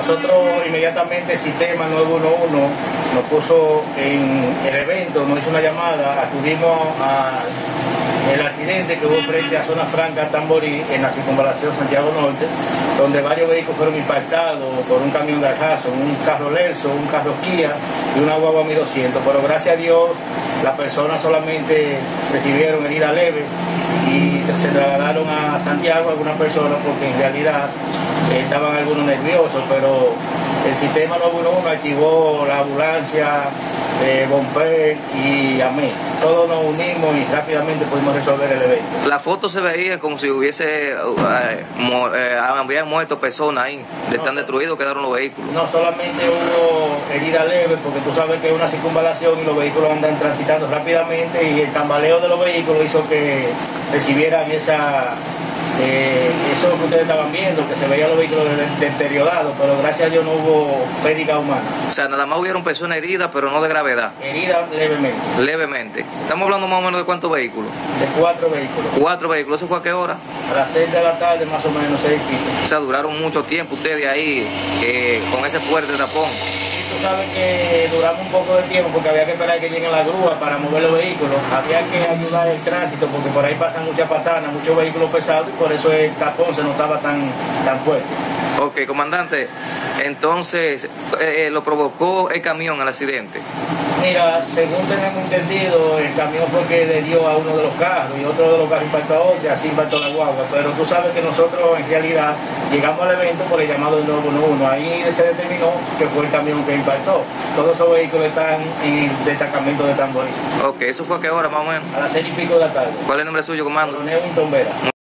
nosotros inmediatamente el sistema 911 nos puso en el evento, nos hizo una llamada, acudimos al accidente que hubo frente a Zona Franca Tamborí en la circunvalación Santiago Norte, donde varios vehículos fueron impactados por un camión de Arjazo, un carro Lerso, un carro Kia y una guagua 1200, pero gracias a Dios las personas solamente recibieron heridas leves y se trasladaron a Santiago algunas personas porque en realidad estaban algunos nerviosos, pero el sistema 911 activó la ambulancia, Bomper y AME. Todos nos unimos y rápidamente pudimos resolver el evento. La foto se veía como si hubiese habían muerto personas ahí, tan destruidos quedaron los vehículos. No, solamente hubo heridas leves, porque tú sabes que es una circunvalación y los vehículos andan transitando rápidamente y el tambaleo de los vehículos hizo que recibieran eso que ustedes estaban viendo, que se veían los vehículos deteriorados, pero gracias a Dios no hubo pérdida humana. O sea, nada más hubieron personas heridas, pero no de gravedad. Heridas levemente. Levemente. Estamos hablando más o menos de cuántos vehículos. De 4 vehículos. 4 vehículos. ¿Eso fue a qué hora? A las 6 de la tarde, más o menos, 6 pisos. O sea, duraron mucho tiempo ustedes ahí con ese fuerte tapón. Tú sabes que duramos un poco de tiempo porque había que esperar que lleguen las grúas para mover los vehículos. Había que ayudar el tránsito porque por ahí pasan muchas patanas, muchos vehículos pesados y por eso el tapón se notaba tan fuerte. Ok, comandante, entonces lo provocó el camión el accidente. Mira, según tenemos entendido, el camión fue que le dio a uno de los carros y otro de los carros impactó a otro y así impactó la guagua. Pero tú sabes que nosotros en realidad llegamos al evento por el llamado del 911. Ahí se determinó que fue el camión que impactó. Todos esos vehículos están en el destacamento de Tamborí. Ok, ¿eso fue a qué hora más o menos? A las 6 y pico de la tarde. ¿Cuál es el nombre suyo, comando? Coronel Winton Vera.